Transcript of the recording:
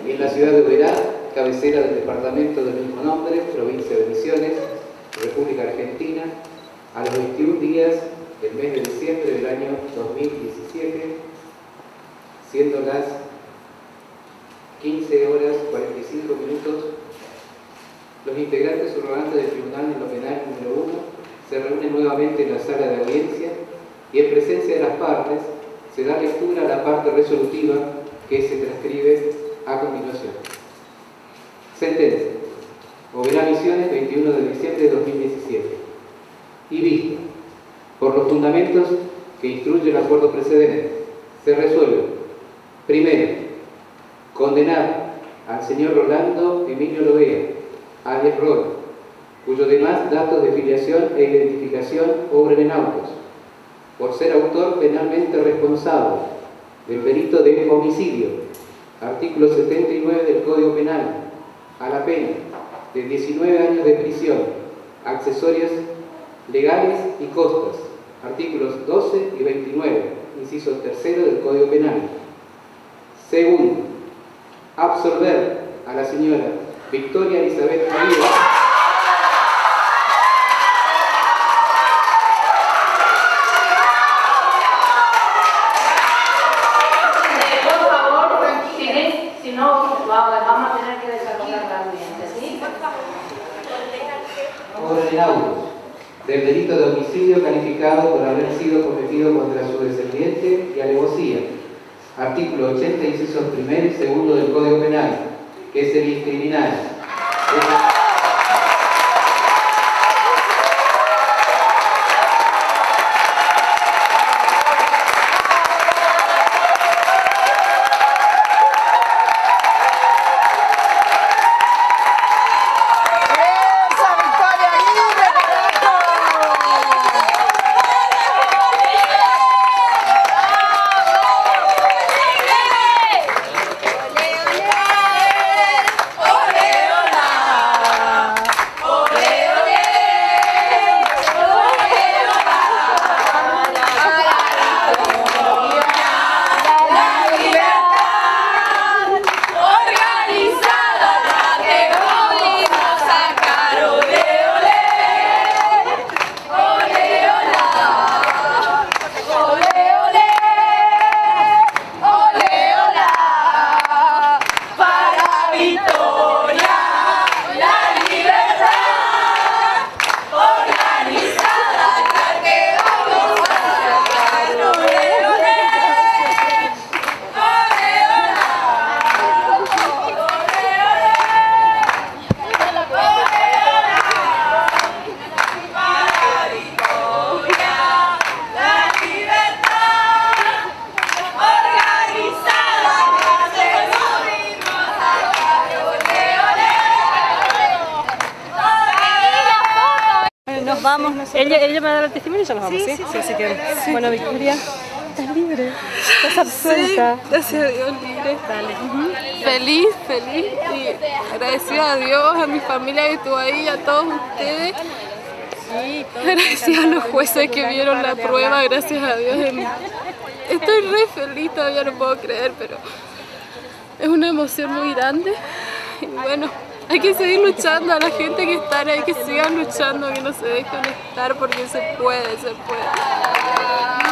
en la ciudad de Oberá, cabecera del departamento del mismo nombre, provincia de Misiones, República Argentina, a los 21 días del mes de diciembre del año 2017, siendo las 15 horas 45 minutos, los integrantes subrogantes del Tribunal de lo Penal número 1 se reúnen nuevamente en la sala de audiencia y en presencia de las partes se da lectura a la parte resolutiva que se transcribe a continuación. Sentencia. Oberá Misiones, 21 de diciembre de 2017. Y visto, por los fundamentos que instruye el acuerdo precedente, se resuelve: primero, condenar al señor Rolando Emilio Lovea, alias Rolo, cuyos demás datos de filiación e identificación obren en autos, por ser autor penalmente responsable del delito de homicidio, artículo 79 del Código Penal, a la pena de 19 años de prisión, accesorios legales y costas, artículos 12 y 29, inciso tercero del Código Penal. Segundo, absolver a la señora Victoria Elizabeth Aguirre, por favor, tranquiles, si no vamos a tener que desarrollar la audiencia, ¿sí? obren en autos, del delito de homicidio calificado por haber sido cometido contra su descendiente y alevosía, artículo 80, incisos primero y segundo del Código Penal, que es el incriminal. Vamos, ella me va a dar el testimonio y ya nos vamos, ¿sí? Sí, así que, sí. Bueno, Victoria, estás libre, estás absuelta. Sí, gracias a Dios, libre. Dale. Feliz y agradecida a Dios, a mi familia que estuvo ahí, a todos ustedes. Sí, gracias a los jueces que vieron la prueba, gracias a Dios. Estoy re feliz, todavía no puedo creer, pero es una emoción muy grande. Y bueno, hay que seguir luchando, a la gente que está ahí, que sigan luchando, que no se dejen estar, porque se puede, se puede.